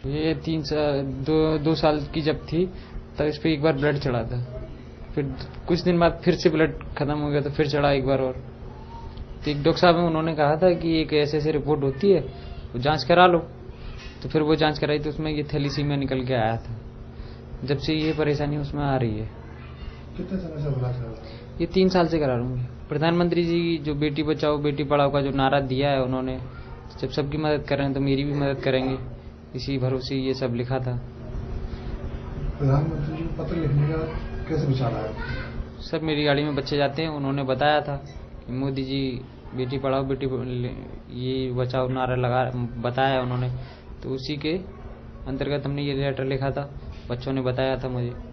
ये 2 साल की जब थी तब इस पे एक बार ब्लड चढ़ा था, फिर कुछ दिन बाद फिर से ब्लड खत्म हो गया तो फिर चढ़ा एक बार और। तो एक डॉक्टर साहब में उन्होंने कहा था कि एक ऐसे ऐसे रिपोर्ट होती है, वो जांच करा लो। तो फिर वो जांच कराई तो उसमें ये थैलीसीमिया निकल के आया था। जब से ये परेशानी उसमें आ रही है। कितने समय से इलाज करा? ये 3 साल से करा रहा हूँ। प्रधानमंत्री जी जो बेटी बचाओ बेटी पढ़ाओ का जो नारा दिया है उन्होंने, जब सबकी मदद कर रहे हैं तो मेरी भी मदद करेंगे, इसी भरोसे ये सब लिखा था। प्रधानमंत्री जी को पत्र लिखने का कैसे विचार आया? सर मेरी गाड़ी में बच्चे जाते हैं, उन्होंने बताया था कि मोदी जी बेटी पढ़ाओ बेटी ये बचाओ नारा लगा बताया उन्होंने, तो उसी के अंतर्गत हमने ये लेटर लिखा था। बच्चों ने बताया था मुझे।